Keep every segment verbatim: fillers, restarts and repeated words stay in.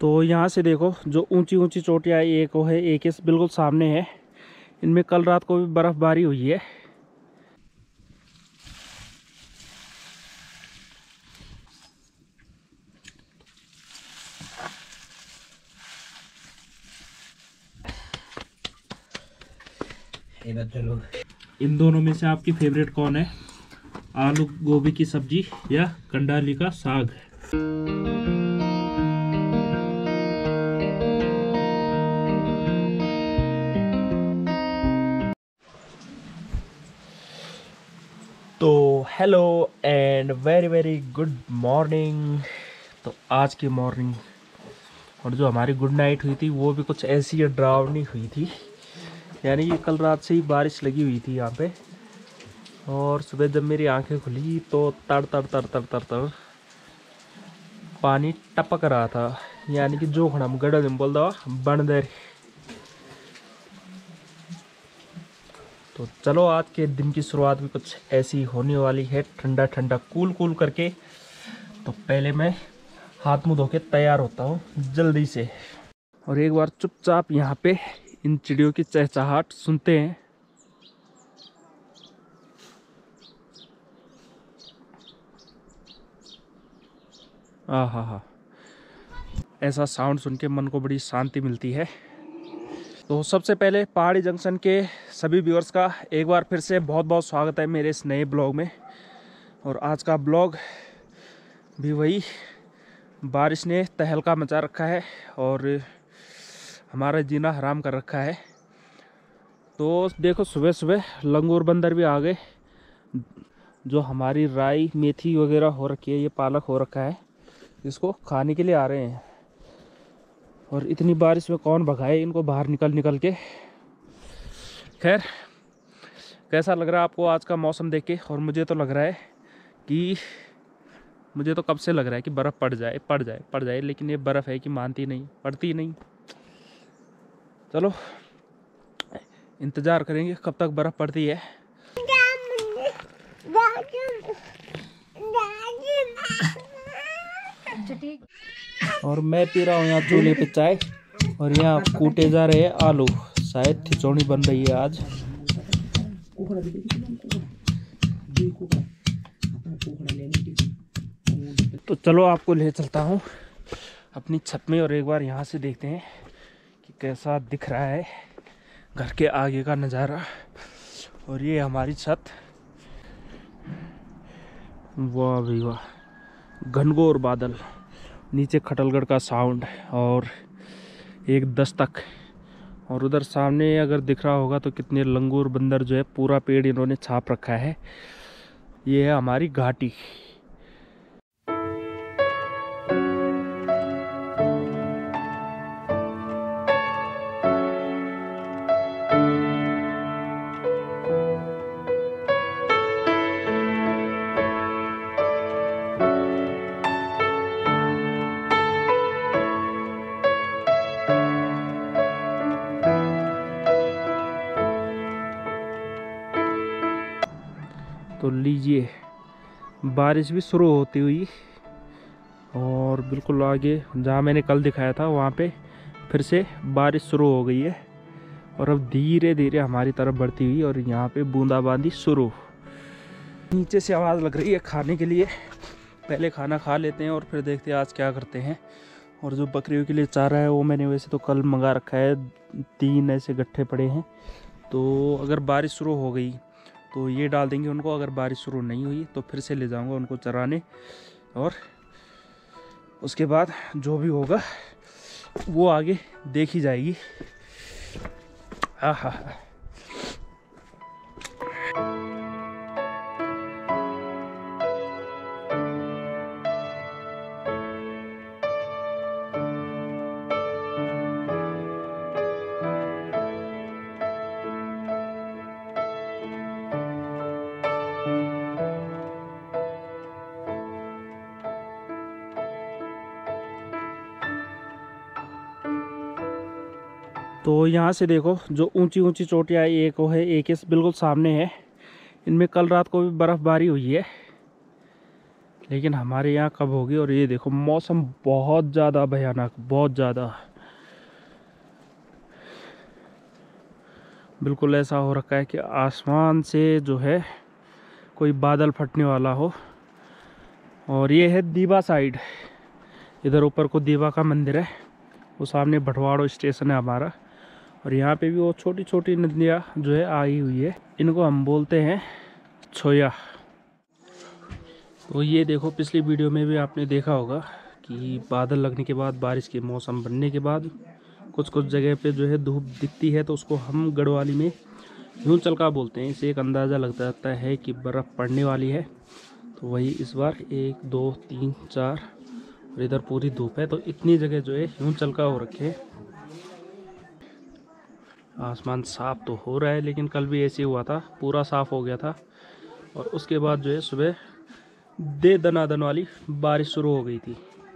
तो यहाँ से देखो जो ऊंची ऊंची चोटियाँ एक वो है, एक इस बिल्कुल सामने है। इनमें कल रात को भी बर्फबारी हुई है। चलो, इन दोनों में से आपकी फेवरेट कौन है? आलू गोभी की सब्जी या कंडाली का साग? तो hello and very very good morning. तो आज की मॉर्निंग और जो हमारी गुड नाइट हुई थी वो भी कुछ ऐसी डरावनी हुई थी। यानी कि कल रात से ही बारिश लगी हुई थी यहाँ पे, और सुबह जब मेरी आंखें खुली तो तड़ तड़ तड़ तड़ तड़ तड़ पानी टपक रहा था। यानी कि जो खड़ा गड़ा दिन बोल दो बन दे। तो चलो आज के दिन की शुरुआत भी कुछ ऐसी होने वाली है, ठंडा ठंडा कूल कूल करके। तो पहले मैं हाथ मुंह धो के तैयार होता हूँ जल्दी से, और एक बार चुपचाप यहाँ पे इन चिड़ियों की चहचहाट सुनते हैं। आ हा हा, ऐसा साउंड सुन के मन को बड़ी शांति मिलती है। तो सबसे पहले पहाड़ी जंक्शन के सभी व्यूअर्स का एक बार फिर से बहुत बहुत स्वागत है मेरे इस नए ब्लॉग में। और आज का ब्लॉग भी वही, बारिश ने तहलका मचा रखा है और हमारा जीना हराम कर रखा है। तो देखो सुबह सुबह लंगूर बंदर भी आ गए। जो हमारी राई मेथी वगैरह हो रखी है, ये पालक हो रखा है, इसको खाने के लिए आ रहे हैं। और इतनी बारिश में कौन भगाए इनको बाहर निकल निकल के। खैर, कैसा लग रहा है आपको आज का मौसम देख के? और मुझे तो लग रहा है कि मुझे तो कब से लग रहा है कि बर्फ़ पड़ जाए पड़ जाए पड़ जाए, लेकिन ये बर्फ़ है कि मानती नहीं, पड़ती नहीं। चलो इंतज़ार करेंगे कब तक बर्फ़ पड़ती है। और मैं पी रहा हूँ यहाँ चूल्हे पे चाय, और यहाँ कूटे जा रहे हैं आलू। शायद खिचौड़ी बन रही है आज। तो चलो आपको ले चलता हूँ अपनी छत में, और एक बार यहाँ से देखते हैं कि कैसा दिख रहा है घर के आगे का नज़ारा। और ये हमारी छत, वाह भाई वाह, घनघोर बादल, नीचे खटलगढ़ का साउंड और एक दस्तक। और उधर सामने अगर दिख रहा होगा तो कितने लंगूर बंदर जो है पूरा पेड़ इन्होंने छाप रखा है। ये है हमारी घाटी। तो लीजिए, बारिश भी शुरू होती हुई, और बिल्कुल आगे जहाँ मैंने कल दिखाया था वहाँ पे फिर से बारिश शुरू हो गई है। और अब धीरे धीरे हमारी तरफ बढ़ती हुई, और यहाँ पे बूंदाबांदी शुरू। नीचे से आवाज़ लग रही है खाने के लिए। पहले खाना खा लेते हैं और फिर देखते हैं आज क्या करते हैं। और जो बकरियों के लिए चारा है वो मैंने वैसे तो कल मंगा रखा है, तीन ऐसे गट्ठे पड़े हैं। तो अगर बारिश शुरू हो गई तो ये डाल देंगे उनको, अगर बारिश शुरू नहीं हुई तो फिर से ले जाऊंगा उनको चराने, और उसके बाद जो भी होगा वो आगे देखी जाएगी। हाँ हाँ हाँ। तो यहाँ से देखो जो ऊंची ऊंची चोटियाँ एक वो है, एक इस बिल्कुल सामने है। इनमें कल रात को भी बर्फ़बारी हुई है। लेकिन हमारे यहाँ कब होगी। और ये देखो मौसम बहुत ज़्यादा भयानक, बहुत ज़्यादा, बिल्कुल ऐसा हो रखा है कि आसमान से जो है कोई बादल फटने वाला हो। और ये है दीवा साइड, इधर ऊपर को दीवा का मंदिर है, वो सामने भटवाड़ो स्टेशन है हमारा। और यहाँ पे भी वो छोटी छोटी नदियाँ जो है आई हुई है, इनको हम बोलते हैं छोया। तो ये देखो पिछली वीडियो में भी आपने देखा होगा कि बादल लगने के बाद, बारिश के मौसम बनने के बाद कुछ कुछ जगह पे जो है धूप दिखती है, तो उसको हम गढ़वाली में हिमचलका बोलते हैं। इससे एक अंदाज़ा लगता रहता है कि बर्फ़ पड़ने वाली है। तो वही इस बार एक दो तीन चार और इधर पूरी धूप है, तो इतनी जगह जो है हिमचलका हो रखे। आसमान साफ तो हो रहा है, लेकिन कल भी ऐसे हुआ था, पूरा साफ हो गया था। और उसके बाद जो है सुबह दे दनादन वाली बारिश शुरू हो गई थी।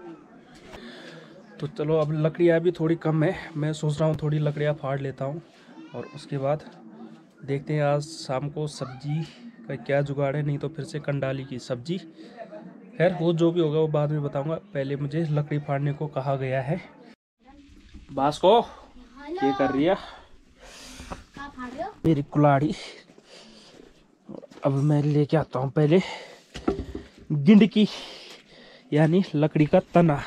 तो चलो अब लकड़ियाँ भी थोड़ी कम है, मैं सोच रहा हूँ थोड़ी लकड़ियाँ फाड़ लेता हूँ और उसके बाद देखते हैं आज शाम को सब्जी का क्या जुगाड़ है। नहीं तो फिर से कंडाली की सब्जी, खैर वो जो भी होगा वो बाद में बताऊंगा। पहले मुझे लकड़ी फाड़ने को कहा गया है। बास को ये कर रही है मेरी कुल्हाड़ी। अब मैं लेके आता हूँ पहले गिंडकी यानी लकड़ी का तना।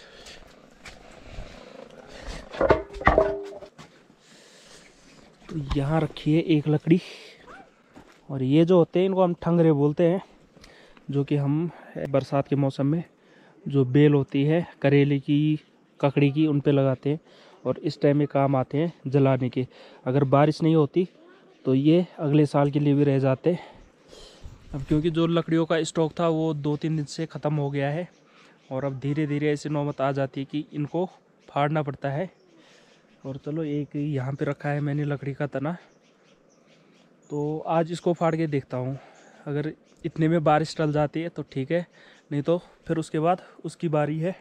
तो यहाँ रखी है एक लकड़ी, और ये जो होते हैं इनको हम ठंगरे बोलते हैं, जो कि हम बरसात के मौसम में जो बेल होती है करेले की, ककड़ी की, उन पे लगाते हैं और इस टाइम में काम आते हैं जलाने के। अगर बारिश नहीं होती तो ये अगले साल के लिए भी रह जाते। अब क्योंकि जो लकड़ियों का स्टॉक था वो दो तीन दिन से ख़त्म हो गया है, और अब धीरे धीरे ऐसी नौबत आ जाती है कि इनको फाड़ना पड़ता है। और चलो एक यहाँ पे रखा है मैंने लकड़ी का तना, तो आज इसको फाड़ के देखता हूँ। अगर इतने में बारिश टल जाती है तो ठीक है, नहीं तो फिर उसके बाद उसकी बारी है।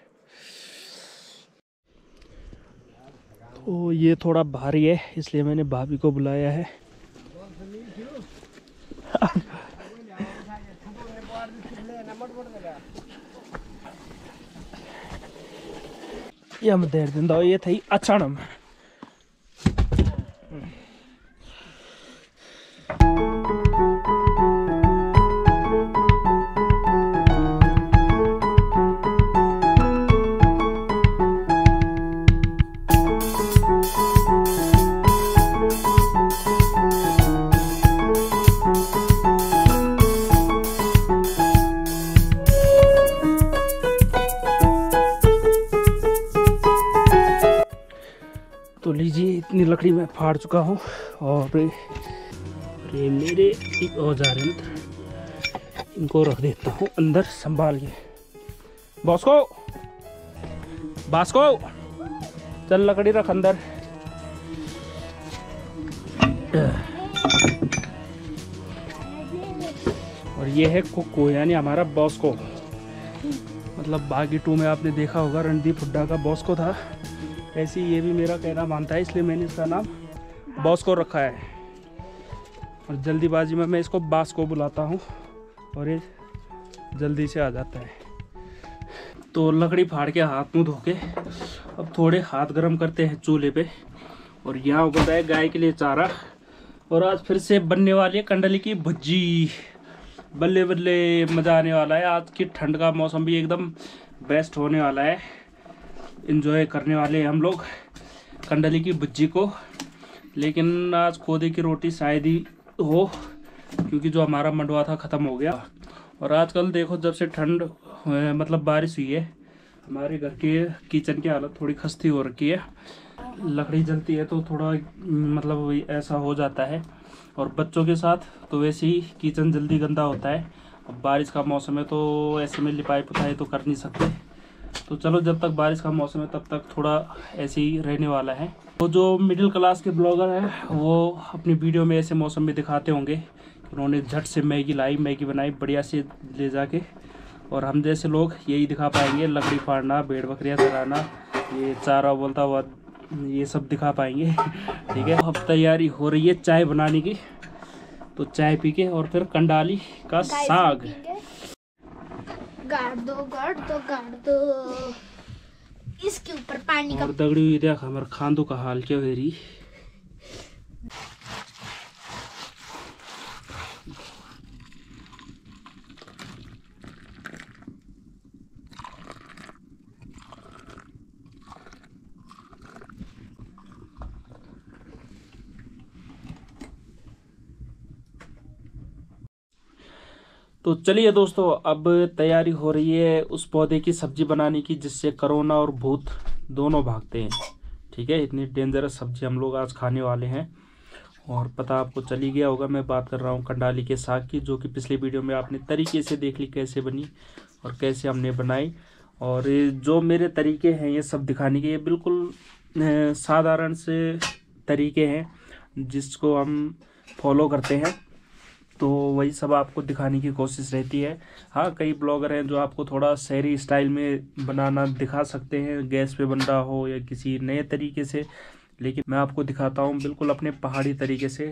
तो ये थोड़ा भारी है, इसलिए मैंने भाभी को बुलाया है। ये हम देर दिन दो ये थी अचानक। तो लीजिए इतनी लकड़ी मैं फाड़ चुका हूँ, और ये मेरे औजार यंत्र, इनको रख देता हूँ अंदर संभाल के। बॉस्को, बास्को, चल लकड़ी रख अंदर। और ये है कुक्कू यानी हमारा बॉस्को, मतलब बागी टू में आपने देखा होगा रणदीप हुड्डा का बॉस्को था, ऐसे ये भी मेरा कहना मानता है, इसलिए मैंने इसका नाम बॉस्को रखा है। और जल्दीबाजी में मैं इसको बास को बुलाता हूँ और ये जल्दी से आ जाता है। तो लकड़ी फाड़ के हाथ मुँह धो के अब थोड़े हाथ गर्म करते हैं चूल्हे पे। और यहाँ उबलता है गाय के लिए चारा, और आज फिर से बनने वाली है कंडली की भुज्जी। बल्ले बल्ले मज़ा आने वाला है, आज की ठंड का मौसम भी एकदम बेस्ट होने वाला है। एंजॉय करने वाले हैं हम लोग कंडली की भुज्जी को। लेकिन आज खोदे की रोटी शायद ही हो, क्योंकि जो हमारा मंडवा था ख़त्म हो गया। और आजकल देखो जब से ठंड मतलब बारिश हुई है, हमारे घर के किचन की हालत थोड़ी खस्ती हो रखी है। लकड़ी जलती है तो थोड़ा मतलब ऐसा हो जाता है, और बच्चों के साथ तो वैसे ही किचन जल्दी गंदा होता है। अब बारिश का मौसम है तो ऐसे में लिपाई पुताई तो कर नहीं सकते। तो चलो जब तक बारिश का मौसम है तब तक थोड़ा ऐसे ही रहने वाला है। तो जो मिडिल क्लास के ब्लॉगर हैं वो अपनी वीडियो में ऐसे मौसम में दिखाते होंगे कि उन्होंने झट से मैगी लाई, मैगी बनाई बढ़िया से ले जाके, और हम जैसे लोग यही दिखा पाएंगे लकड़ी फाड़ना, भेड़ बकरियाँ चराना, ये चारा बोलता हुआ, ये सब दिखा पाएंगे। ठीक है, अब तैयारी हो रही है चाय बनाने की, तो चाय पी के और फिर कंडाली का साग। गाड़ दो गाड़ दो गाड़ दो इसके ऊपर पानी का। और दगड़ी हुई देख हमारे खांदों का हाल क्या है रही। तो चलिए दोस्तों, अब तैयारी हो रही है उस पौधे की सब्जी बनाने की जिससे कोरोना और भूत दोनों भागते हैं। ठीक है, इतनी डेंजरस सब्जी हम लोग आज खाने वाले हैं। और पता आपको चली गया होगा, मैं बात कर रहा हूँ कंडाली के साग की, जो कि पिछले वीडियो में आपने तरीके से देख ली कैसे बनी और कैसे हमने बनाई। और जो मेरे तरीके हैं ये सब दिखाने के, ये बिल्कुल साधारण से तरीके हैं जिसको हम फॉलो करते हैं, तो वही सब आपको दिखाने की कोशिश रहती है। हाँ, कई ब्लॉगर हैं जो आपको थोड़ा शहरी स्टाइल में बनाना दिखा सकते हैं, गैस पे बन रहा हो या किसी नए तरीके से, लेकिन मैं आपको दिखाता हूँ बिल्कुल अपने पहाड़ी तरीके से।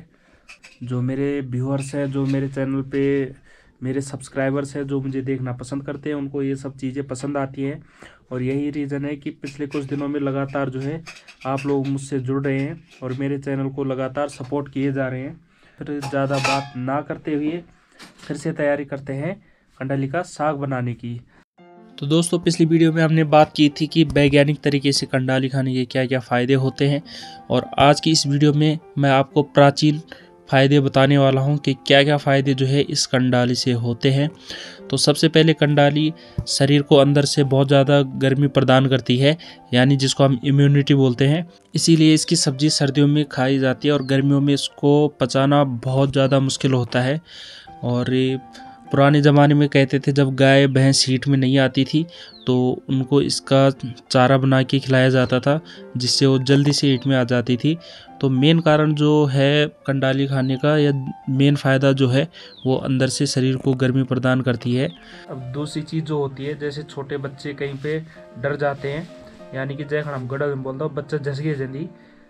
जो मेरे व्यूअर्स हैं, जो मेरे चैनल पे मेरे सब्सक्राइबर्स हैं, जो मुझे देखना पसंद करते हैं, उनको ये सब चीज़ें पसंद आती हैं। और यही रीज़न है कि पिछले कुछ दिनों में लगातार जो है आप लोग मुझसे जुड़ रहे हैं और मेरे चैनल को लगातार सपोर्ट किए जा रहे हैं। फिर ज़्यादा बात ना करते हुए फिर से तैयारी करते हैं कंडाली का साग बनाने की। तो दोस्तों, पिछली वीडियो में हमने बात की थी कि वैज्ञानिक तरीके से कंडाली खाने के क्या क्या फ़ायदे होते हैं, और आज की इस वीडियो में मैं आपको प्राचीन फ़ायदे बताने वाला हूं कि क्या क्या फ़ायदे जो है इस कंडाली से होते हैं। तो सबसे पहले, कंडाली शरीर को अंदर से बहुत ज़्यादा गर्मी प्रदान करती है, यानी जिसको हम इम्यूनिटी बोलते हैं। इसीलिए इसकी सब्ज़ी सर्दियों में खाई जाती है और गर्मियों में इसको पचाना बहुत ज़्यादा मुश्किल होता है। और पुराने ज़माने में कहते थे जब गाय भैंस हीट में नहीं आती थी तो उनको इसका चारा बना के खिलाया जाता था, जिससे वो जल्दी से हीट में आ जाती थी। तो मेन कारण जो है कंडाली खाने का, या मेन फ़ायदा जो है, वो अंदर से शरीर को गर्मी प्रदान करती है। अब दूसरी चीज़ जो होती है, जैसे छोटे बच्चे कहीं पे डर जाते हैं, यानी कि जय खड़म गड़ा में बोलता हूँ बच्चा झसगे जल्दी,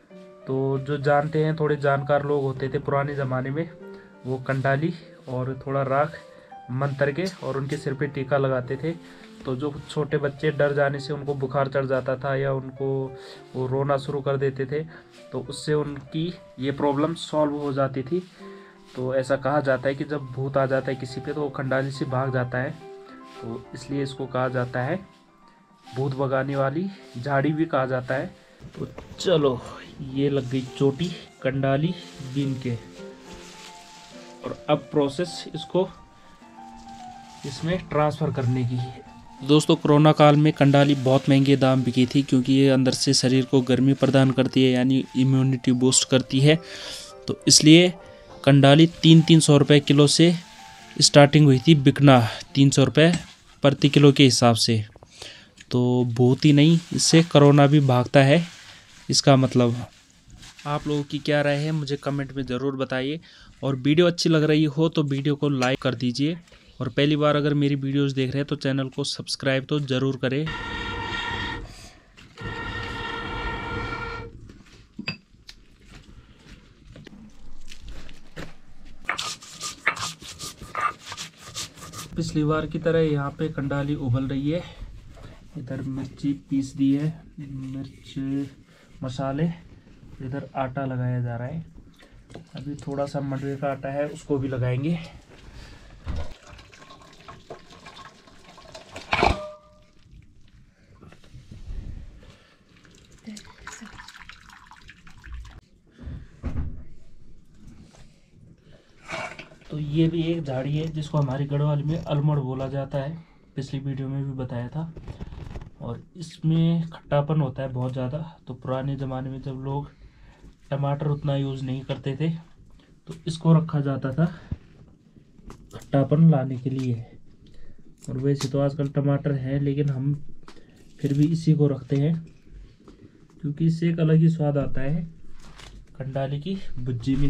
तो जो जानते हैं, थोड़े जानकार लोग होते थे पुराने ज़माने में, वो कंडाली और थोड़ा राख मंतर के और उनके सिर पे टीका लगाते थे। तो जो छोटे बच्चे डर जाने से उनको बुखार चढ़ जाता था या उनको वो रोना शुरू कर देते थे, तो उससे उनकी ये प्रॉब्लम सॉल्व हो जाती थी। तो ऐसा कहा जाता है कि जब भूत आ जाता है किसी पे तो वो कंडाली से भाग जाता है, तो इसलिए इसको कहा जाता है भूत भगाने वाली झाड़ी भी कहा जाता है। तो चलो, ये लग गई चोटी कंडाली बीन के, और अब प्रोसेस इसको इसमें ट्रांसफ़र करने की है। दोस्तों, कोरोना काल में कंडाली बहुत महंगे दाम बिकी थी, क्योंकि ये अंदर से शरीर को गर्मी प्रदान करती है, यानी इम्यूनिटी बूस्ट करती है। तो इसलिए कंडाली तीन तीन सौ रुपये किलो से स्टार्टिंग हुई थी बिकना, तीन सौ रुपये प्रति किलो के हिसाब से। तो बहुत ही नहीं, इससे कोरोना भी भागता है, इसका मतलब। आप लोगों की क्या राय है मुझे कमेंट में ज़रूर बताइए, और वीडियो अच्छी लग रही हो तो वीडियो को लाइक कर दीजिए, और पहली बार अगर मेरी वीडियोस देख रहे हैं तो चैनल को सब्सक्राइब तो ज़रूर करें। पिछली बार की तरह यहाँ पे कंडाली उबल रही है। इधर मिर्ची पीस दी है, मिर्च मसाले, इधर आटा लगाया जा रहा है। अभी थोड़ा सा मडवे का आटा है, उसको भी लगाएंगे। तो ये भी एक झाड़ी है जिसको हमारी गढ़वाल में अलमड़ बोला जाता है, पिछली वीडियो में भी बताया था। और इसमें खट्टापन होता है बहुत ज़्यादा। तो पुराने ज़माने में जब लोग टमाटर उतना यूज़ नहीं करते थे तो इसको रखा जाता था खट्टापन लाने के लिए। और वैसे तो आजकल टमाटर है, लेकिन हम फिर भी इसी को रखते हैं क्योंकि इससे एक अलग ही स्वाद आता है कंडाली की भुज्जी में।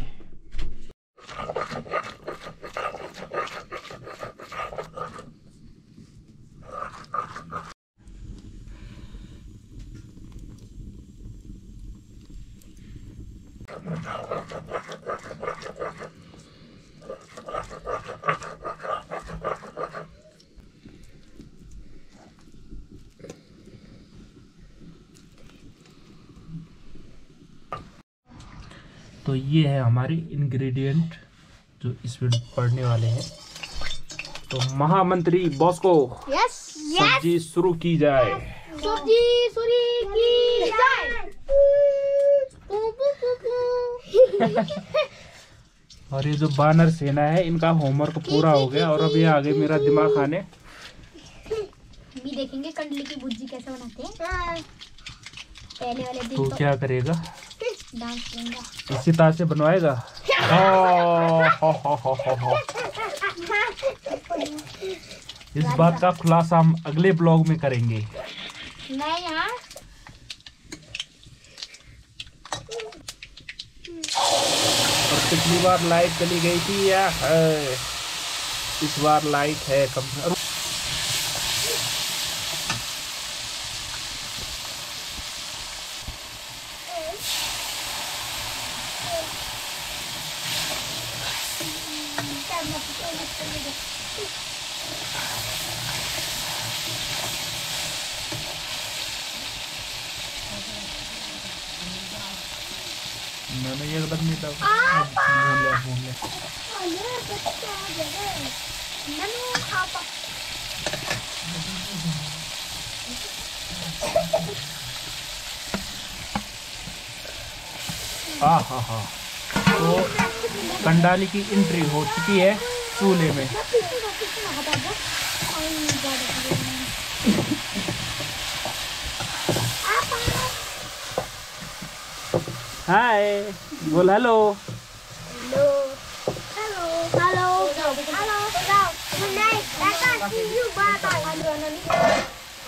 तो ये है हमारे इंग्रेडिएंट जो इसमें पड़ने वाले हैं। तो महामंत्री बॉस को यस सब्जी शुरू की जाए। सब्जी शुरू की जाए। पू, पू, पू, पू। और ये जो बानर सेना है इनका होमवर्क पूरा हो गया और अब ये आगे मेरा दिमाग खाने। भी देखेंगे कंडली की भुर्जी कैसे बनाते हैं। पहले वाले दिन तू तो क्या करेगा? डांस करूंगा। इसी तरह से बनवाएगा। हो, हो, हो, हो, हो। इस बात का खुलासा हम अगले ब्लॉग में करेंगे। मैं यहाँ और पिछली बार लाइट चली गई थी या है? इस बार लाइट है कम। मैंने ये एकदम नहीं था। भूल ले, भूल ले। हाँ हाँ हाँ। तो कंडाली की एंट्री हो चुकी है चूल्हे में। हाय बोल hello. Hello hello hello hello good night tata see you bye bye.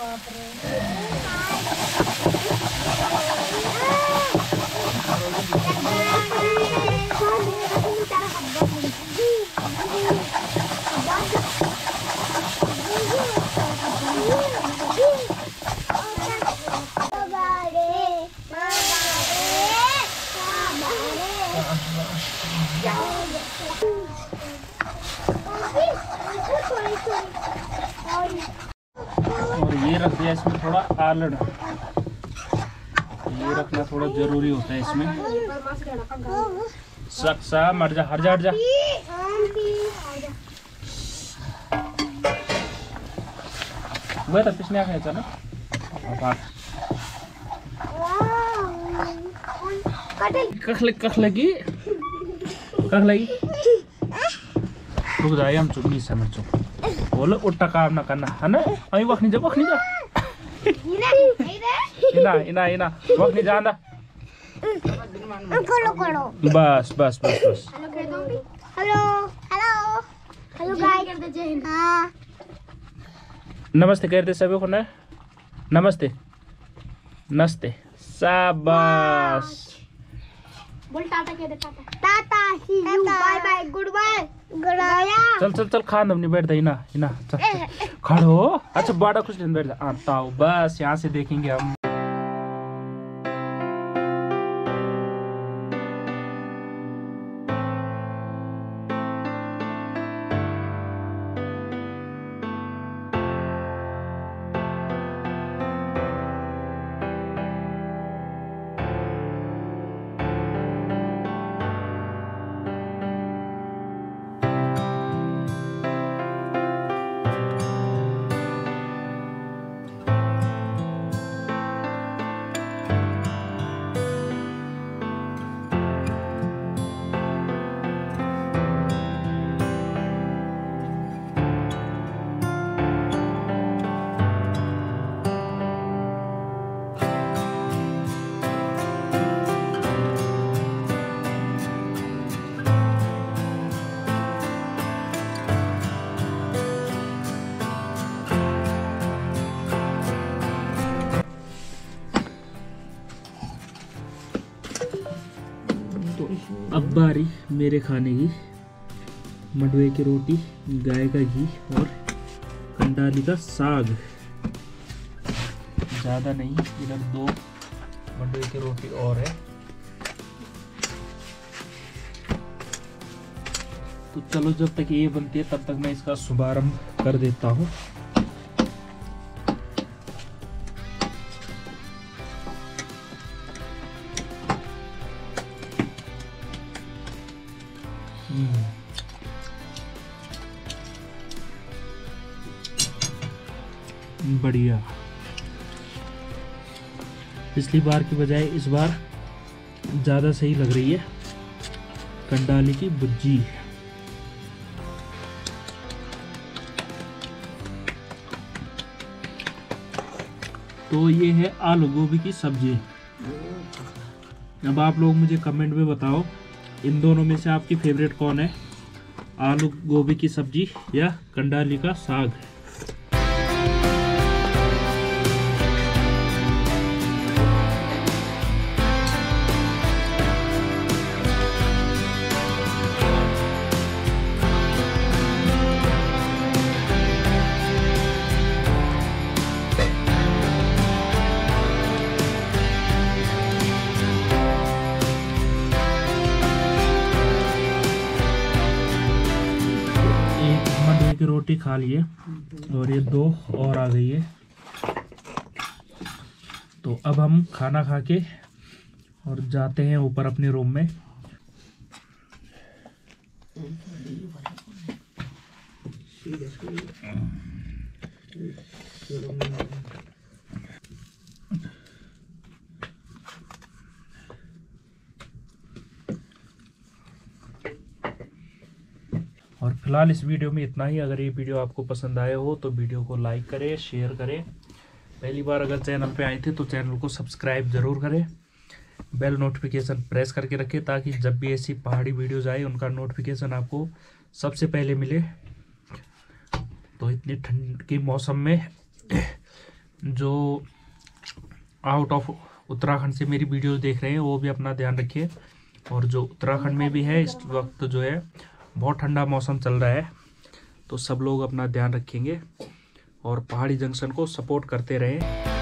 और ये रख दिया इसमें थोड़ा आलड़। ये रखना थोड़ा जरूरी होता है इसमें। सक्सा मर जा, हट जा, हट जा। वह तो पिछले खाया ना। कख लग कख लगी कख लगी। रुक जाए हम चुप नहीं समझ चुप। बोलो उल्टा काम ना करना है ना। अभी वक्त नहीं जा, वक्त नहीं जा। इना इना इना वक्त नहीं जाना। करो करो बस बस बस बस। Hello hello hello guys. हाँ नमस्ते कर दे सभी को ना। नमस्ते नमस्ते शाबाश। बोल टाटा कह दे। Tata tata see you bye bye good bye good bye. चल चल चल खान नहीं बैठ इना इना चल खड़ो। अच्छा बड़ा कुछ नहीं बैठ जा। आता हूँ बस यहाँ से देखेंगे हम। अब बारी मेरे खाने की। मंडुए की रोटी, गाय का घी और कंडाली का साग। ज़्यादा नहीं, इधर दो मंडुए की रोटी और है। तो चलो जब तक ये बनती है तब तक मैं इसका शुभारंभ कर देता हूँ। बढ़िया। पिछली बार की बजाय इस बार ज़्यादा सही लग रही है कंडाली की भुर्जी। तो ये है आलू गोभी की सब्जी। अब आप लोग मुझे कमेंट में बताओ इन दोनों में से आपकी फेवरेट कौन है, आलू गोभी की सब्जी या कंडाली का साग। की रोटी खा लिए और ये दो और आ गई है। तो अब हम खाना खा के और जाते हैं ऊपर अपने रूम में। और फिलहाल इस वीडियो में इतना ही। अगर ये वीडियो आपको पसंद आया हो तो वीडियो को लाइक करें, शेयर करें। पहली बार अगर चैनल पे आए थे तो चैनल को सब्सक्राइब ज़रूर करें। बेल नोटिफिकेशन प्रेस करके रखें ताकि जब भी ऐसी पहाड़ी वीडियोज़ आए उनका नोटिफिकेशन आपको सबसे पहले मिले। तो इतनी ठंड के मौसम में जो आउट ऑफ उत्तराखंड से मेरी वीडियो देख रहे हैं वो भी अपना ध्यान रखिए। और जो उत्तराखंड में भी है इस वक्त जो है बहुत ठंडा मौसम चल रहा है, तो सब लोग अपना ध्यान रखेंगे और पहाड़ी जंक्शन को सपोर्ट करते रहें।